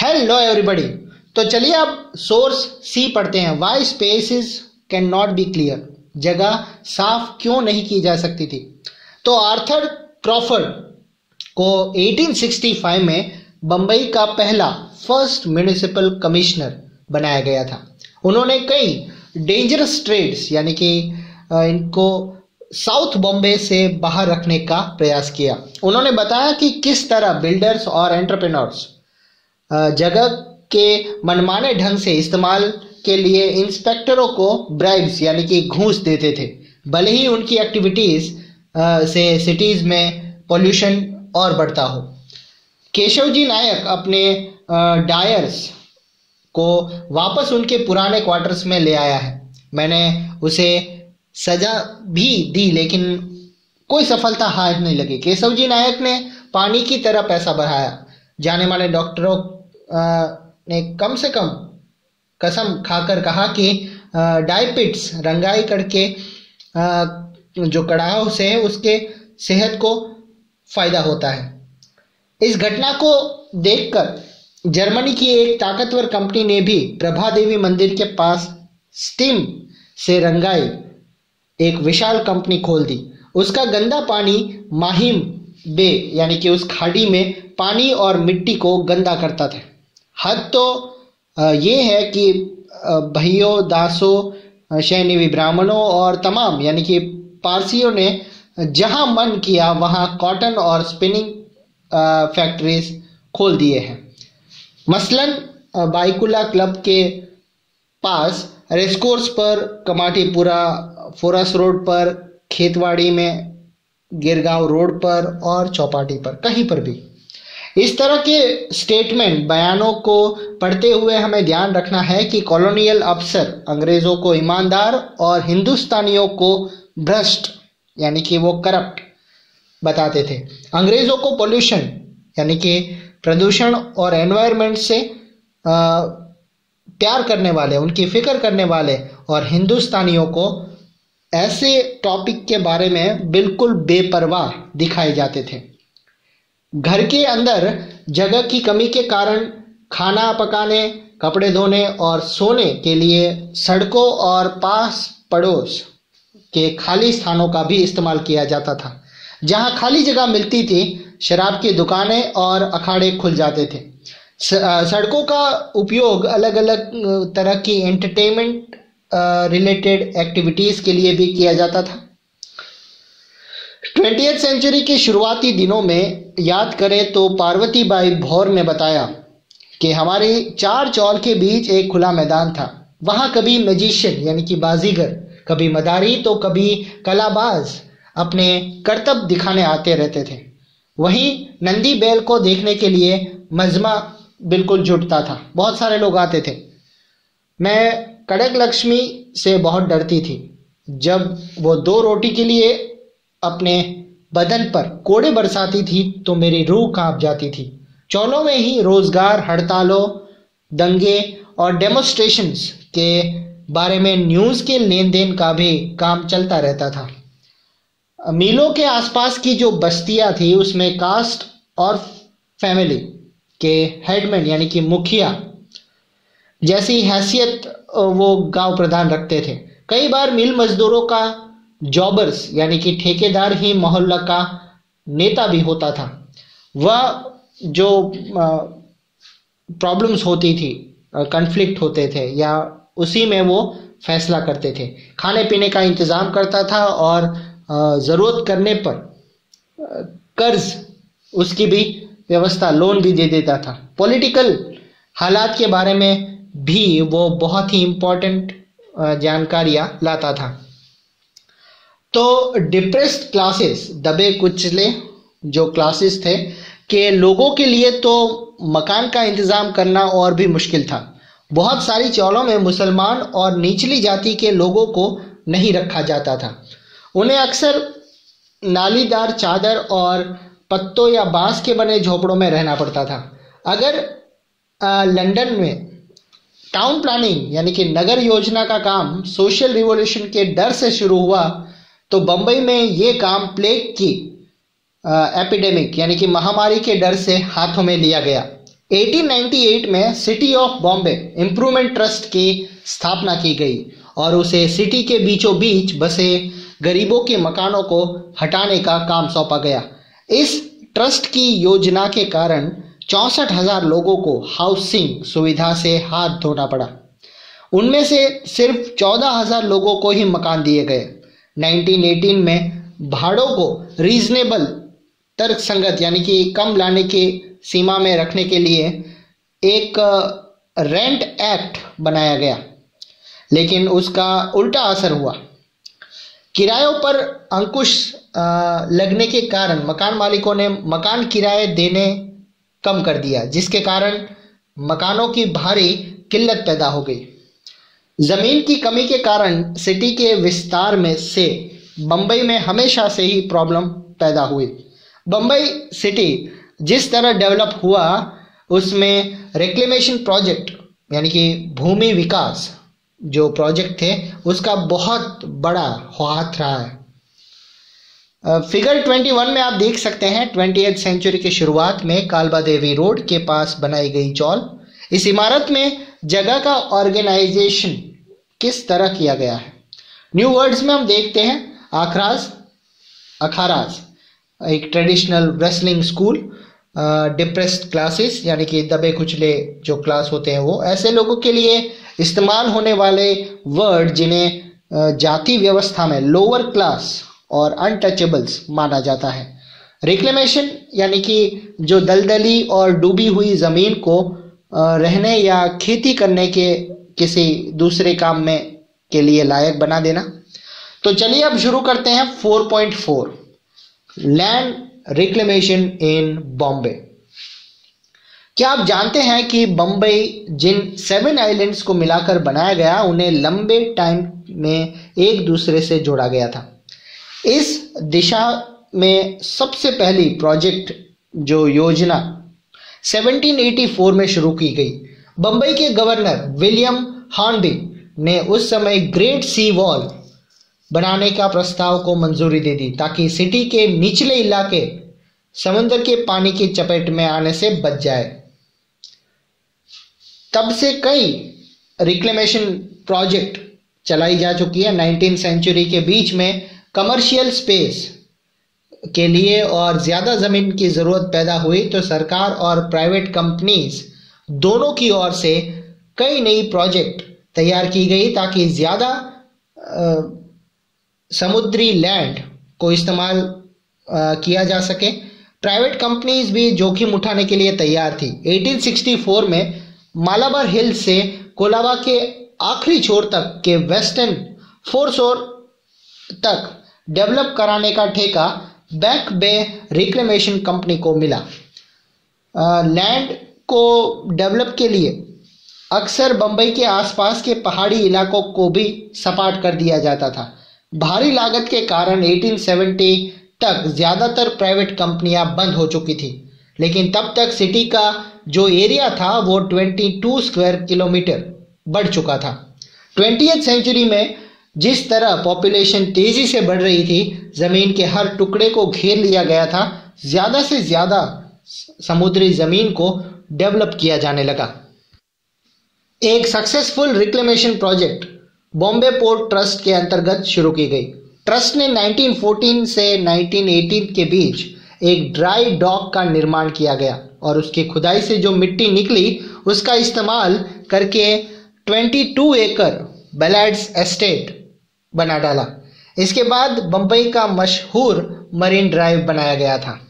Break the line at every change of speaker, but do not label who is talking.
Hello everybody. तो चलिए अब सोर्स सी पढ़ते हैं। Why species can not be clear, जगह साफ क्यों नहीं की जा सकती थी। तो आर्थर क्रॉफर्ड को 1865 में बंबई का पहला फर्स्ट म्युनिसिपल कमिश्नर बनाया गया था। उन्होंने कई डेंजरस ट्रेड्स यानी कि इनको साउथ बॉम्बे से बाहर रखने का प्रयास किया। उन्होंने बताया कि किस तरह बिल्डर्स और एंटरप्रेन्योर्स जगह के मनमाने ढंग से इस्तेमाल के लिए इंस्पेक्टरों को ब्राइब्स यानी कि घूस देते थे, भले ही उनकी एक्टिविटीज से सिटीज में पोल्यूशन और बढ़ता हो। केशवजी नायक अपने डायर्स को वापस उनके पुराने क्वार्टर्स में ले आया है। मैंने उसे सजा भी दी लेकिन कोई सफलता हाथ नहीं लगी। केशवजी नायक ने पानी की तरह पैसा बढ़ाया। जाने माने डॉक्टरों ने कम से कम कसम खाकर कहा कि डायपिट्स रंगाई करके जो कड़ाह से है उसके सेहत को फायदा होता है। इस घटना को देखकर जर्मनी की एक ताकतवर कंपनी ने भी प्रभा देवी मंदिर के पास स्टीम से रंगाई एक विशाल कंपनी खोल दी। उसका गंदा पानी माहिम बे यानी कि उस खाड़ी में पानी और मिट्टी को गंदा करता था। हद तो ये है कि भइयों, दासों, शैनवी ब्राह्मणों और तमाम यानी कि पारसियों ने जहां मन किया वहां कॉटन और स्पिनिंग फैक्ट्रीज खोल दिए हैं। मसलन बाइकुला क्लब के पास, रेसकोर्स पर, कमाटीपुरा फोरस रोड पर, खेतवाड़ी में, गिरगांव रोड पर और चौपाटी पर, कहीं पर भी इस तरह के स्टेटमेंट बयानों को पढ़ते हुए हमें ध्यान रखना है कि कॉलोनियल अफसर अंग्रेजों को ईमानदार और हिंदुस्तानियों को भ्रष्ट यानी कि वो करप्ट बताते थे। अंग्रेजों को पोल्यूशन यानी कि प्रदूषण और एनवायरनमेंट से प्यार करने वाले, उनकी फिक्र करने वाले, और हिंदुस्तानियों को ऐसे टॉपिक के बारे में बिल्कुल बेपरवाह दिखाए जाते थे। घर के अंदर जगह की कमी के कारण खाना पकाने, कपड़े धोने और सोने के लिए सड़कों और पास पड़ोस के खाली स्थानों का भी इस्तेमाल किया जाता था। जहां खाली जगह मिलती थी, शराब की दुकानें और अखाड़े खुल जाते थे। सड़कों का उपयोग अलग अलग तरह की एंटरटेनमेंट रिलेटेड एक्टिविटीज के लिए भी किया जाता था। 20th सेंचुरी के शुरुआती दिनों में याद करें तो पार्वती बाई भौर ने बताया कि हमारे 4 चौल के बीच एक खुला मैदान था। वहां कभी मैजिशियन यानी कि बाजीगर, कभी मदारी तो कभी कलाबाज अपने करतब दिखाने आते रहते थे। वहीं नंदी बैल को देखने के लिए मजमा बिल्कुल जुटता था, बहुत सारे लोग आते थे। मैं कड़क लक्ष्मी से बहुत डरती थी। जब वो 2 रोटी के लिए अपने बदन पर कोड़े बरसाती थी तो मेरी रूह कांप जाती थी। चौलों में ही रोजगार, हड़तालों, दंगे और डेमोस्ट्रेशंस के बारे में न्यूज के लेन देन का भी काम चलता रहता था। मीलों के आसपास की जो बस्तियां थी उसमें कास्ट और फैमिली के हेडमैन यानी कि मुखिया जैसी हैसियत वो गांव प्रधान रखते थे। कई बार मिल मजदूरों का जॉबर्स यानी कि ठेकेदार ही मोहल्ला का नेता भी होता था। वह जो प्रॉब्लम्स होती थी, कन्फ्लिक्ट होते थे, या उसी में वो फैसला करते थे। खाने पीने का इंतजाम करता था और जरूरत करने पर कर्ज उसकी भी व्यवस्था, लोन भी दे देता था। पॉलिटिकल हालात के बारे में भी वो बहुत ही इंपॉर्टेंट जानकारियां लाता था। तो डिप्रेस्ड क्लासेस, दबे कुचले जो क्लासेस थे के लोगों के लिए तो मकान का इंतजाम करना और भी मुश्किल था। बहुत सारी चौलों में मुसलमान और निचली जाति के लोगों को नहीं रखा जाता था। उन्हें अक्सर नालीदार चादर और पत्तों या बांस के बने झोपड़ों में रहना पड़ता था। अगर लंदन में टाउन प्लानिंग यानी कि नगर योजना का काम सोशल रिवॉल्यूशन के डर से शुरू हुआ तो बंबई में ये काम प्लेग की एपिडेमिक यानी कि महामारी के डर से हाथों में लिया गया। 1898 में city of Bombay improvement trust की स्थापना की गई और उसे सिटी के बीचों बीच बसे गरीबों के मकानों को हटाने का काम सौंपा गया। इस ट्रस्ट की योजना के कारण 64,000 लोगों को हाउसिंग सुविधा से हाथ धोना पड़ा। उनमें से सिर्फ 14,000 लोगों को ही मकान दिए गए। 1918 में भाड़ों को रीजनेबल तर्कसंगत यानी कि कम लाने की सीमा में रखने के लिए एक रेंट एक्ट बनाया गया, लेकिन उसका उल्टा असर हुआ। किरायों पर अंकुश लगने के कारण मकान मालिकों ने मकान किराए देने कम कर दिया, जिसके कारण मकानों की भारी किल्लत पैदा हो गई। जमीन की कमी के कारण सिटी के विस्तार में से बम्बई में हमेशा से ही प्रॉब्लम पैदा हुई। बम्बई सिटी जिस तरह डेवलप हुआ उसमें रिक्लेमेशन प्रोजेक्ट यानी कि भूमि विकास जो प्रोजेक्ट थे उसका बहुत बड़ा हाथ रहा है। फिगर 21 में आप देख सकते हैं 20th सेंचुरी की शुरुआत में कालबा देवी रोड के पास बनाई गई चौल। इस इमारत में जगह का ऑर्गेनाइजेशन किस तरह किया गया है। न्यू वर्ड्स में हम देखते हैं अखाराज एक traditional wrestling school, depressed classes यानी कि दबे कुचले जो क्लास होते हैं वो, ऐसे लोगों के लिए इस्तेमाल होने वाले वर्ड जिन्हें जाति व्यवस्था में लोअर क्लास और अनटचेबल्स माना जाता है। रिक्लेमेशन यानी कि जो दलदली और डूबी हुई जमीन को रहने या खेती करने के किसी दूसरे काम में के लिए लायक बना देना। तो चलिए अब शुरू करते हैं 4.4 लैंड रिक्लेमेशन इन बॉम्बे। क्या आप जानते हैं कि बम्बई जिन 7 आइलैंड्स को मिलाकर बनाया गया उन्हें लंबे टाइम में एक दूसरे से जोड़ा गया था। इस दिशा में सबसे पहली प्रोजेक्ट जो योजना 1784 में शुरू की गई। बम्बई के गवर्नर विलियम हॉर्नबी ने उस समय ग्रेट सी वॉल बनाने का प्रस्ताव को मंजूरी दे दी ताकि सिटी के निचले इलाके समुद्र के पानी की चपेट में आने से बच जाए। तब से कई रिक्लेमेशन प्रोजेक्ट चलाई जा चुकी है। 19th सेंचुरी के बीच में कमर्शियल स्पेस के लिए और ज़्यादा ज़मीन की ज़रूरत पैदा हुई तो सरकार और प्राइवेट कंपनीज दोनों की ओर से कई नई प्रोजेक्ट तैयार की गई ताकि ज़्यादा समुद्री लैंड को इस्तेमाल किया जा सके। प्राइवेट कंपनीज भी जोखिम उठाने के लिए तैयार थी। 1864 में मालाबार हिल से कोलाबा के आखिरी छोर तक के वेस्टर्न फोरशोर तक डेवलप कराने का ठेका बैक बे रिक्लेमेशन कंपनी को मिला। लैंड को डेवलप के लिए अक्सर बंबई के आसपास के पहाड़ी इलाकों को भी सपाट कर दिया जाता था। भारी लागत के कारण 1870 तक ज़्यादातर प्राइवेट कंपनियां बंद हो चुकी थी, लेकिन तब तक सिटी का जो एरिया था वो 22 स्क्वायर किलोमीटर बढ़ चुका था। 20th सेंचुरी में जिस तरह पॉपुलेशन तेजी से बढ़ रही थी, जमीन के हर टुकड़े को घेर लिया गया था। ज्यादा से ज्यादा समुद्री जमीन को डेवलप किया जाने लगा। एक successful reclamation project Bombay port trust के अंतर्गत शुरू की गई। ट्रस्ट ने 1914 से 1918 के बीच एक ड्राई डॉक का निर्माण किया गया और उसकी खुदाई से जो मिट्टी निकली उसका इस्तेमाल करके 22 एकड़ बैलाड्स एस्टेट बना डाला। इसके बाद बंबई का मशहूर मरीन ड्राइव बनाया गया था।